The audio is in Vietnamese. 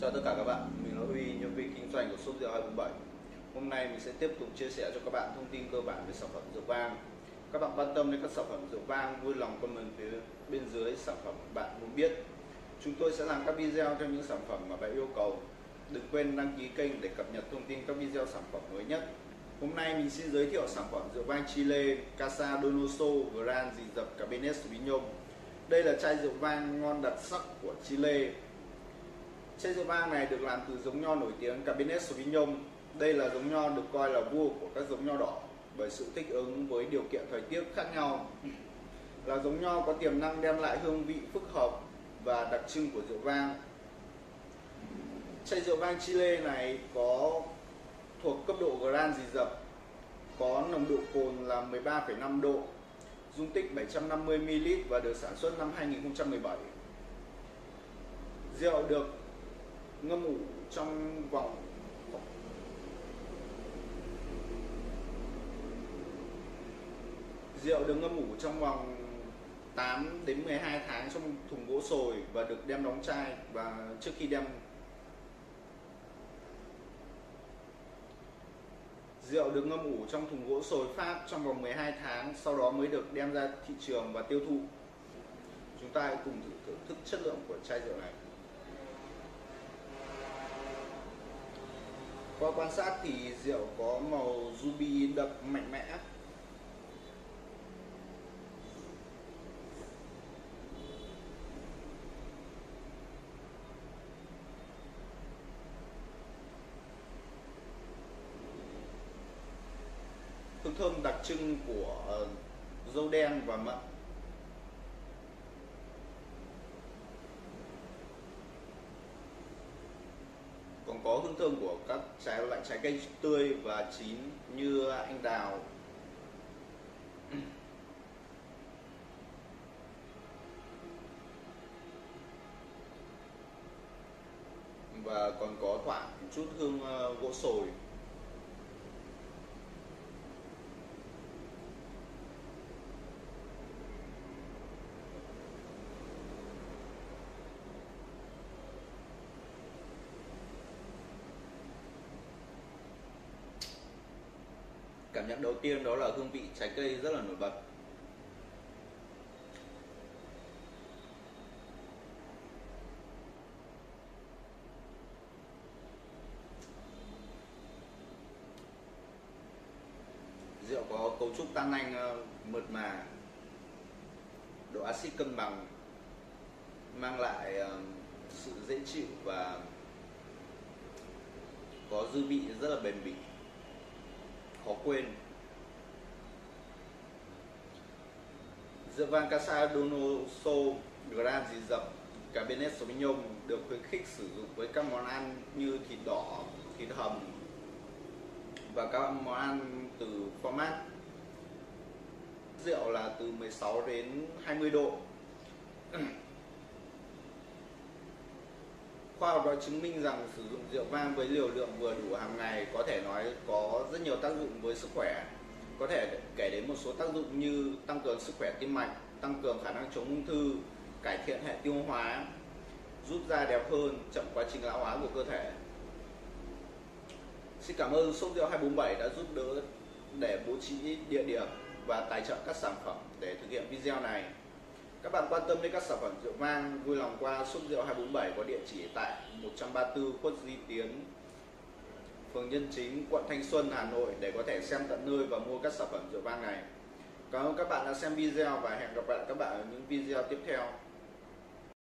Chào tất cả các bạn, mình là Huy, nhân viên kinh doanh của shop rượu 247. Hôm nay mình sẽ tiếp tục chia sẻ cho các bạn thông tin cơ bản về sản phẩm rượu vang. Các bạn quan tâm đến các sản phẩm rượu vang, vui lòng comment phía bên dưới sản phẩm bạn muốn biết. Chúng tôi sẽ làm các video cho những sản phẩm mà bạn yêu cầu. Đừng quên đăng ký kênh để cập nhật thông tin các video sản phẩm mới nhất. Hôm nay mình xin giới thiệu sản phẩm rượu vang Chile Casa Donoso Gran Dị Dập Cabernet Sauvignon. Đây là chai rượu vang ngon đặc sắc của Chile. Chai rượu vang này được làm từ giống nho nổi tiếng Cabernet Sauvignon. Đây là giống nho được coi là vua của các giống nho đỏ bởi sự thích ứng với điều kiện thời tiết khác nhau. Là giống nho có tiềm năng đem lại hương vị phức hợp và đặc trưng của rượu vang. Chai rượu vang Chile này có thuộc cấp độ Gran Dị Dập, có nồng độ cồn là 13,5 độ, dung tích 750 ml và được sản xuất năm 2017. Rượu được ngâm ủ trong vòng 8 đến 12 tháng trong thùng gỗ sồi và được đem đóng chai. Và trước khi đem rượu được ngâm ủ trong thùng gỗ sồi Pháp trong vòng 12 tháng, sau đó mới được đem ra thị trường và tiêu thụ. Chúng ta hãy cùng thưởng thức chất lượng của chai rượu này. Qua quan sát thì rượu có màu ruby đậm mạnh mẽ. Hương thơm đặc trưng của dâu đen và mận. Còn có hương thơm của các loại trái cây tươi và chín như anh đào, và còn có thoảng chút hương gỗ sồi. Cảm nhận đầu tiên đó là hương vị trái cây rất là nổi bật. Rượu có cấu trúc tan anh mượt mà, độ axit cân bằng, mang lại sự dễ chịu và có dư vị rất là bền bỉ, khó quên. Rượu vang Casa Donoso Gran Dị Dập Cabernet Sauvignon được khuyến khích sử dụng với các món ăn như thịt đỏ, thịt hầm và các món ăn từ format. Rượu là từ 16 đến 20 độ. Khoa học đã chứng minh rằng sử dụng rượu vang với liều lượng vừa đủ hàng ngày có thể nói có rất nhiều tác dụng với sức khỏe. Có thể kể đến một số tác dụng như tăng cường sức khỏe tim mạch, tăng cường khả năng chống ung thư, cải thiện hệ tiêu hóa, giúp da đẹp hơn, chậm quá trình lão hóa của cơ thể. Xin cảm ơn shop rượu 247 đã giúp đỡ để bố trí địa điểm và tài trợ các sản phẩm để thực hiện video này. Các bạn quan tâm đến các sản phẩm rượu vang, vui lòng qua shop rượu 247 có địa chỉ tại 134 Khuất Duy Tiến, phường Nhân Chính, quận Thanh Xuân, Hà Nội để có thể xem tận nơi và mua các sản phẩm rượu vang này. Cảm ơn các bạn đã xem video và hẹn gặp lại các bạn ở những video tiếp theo.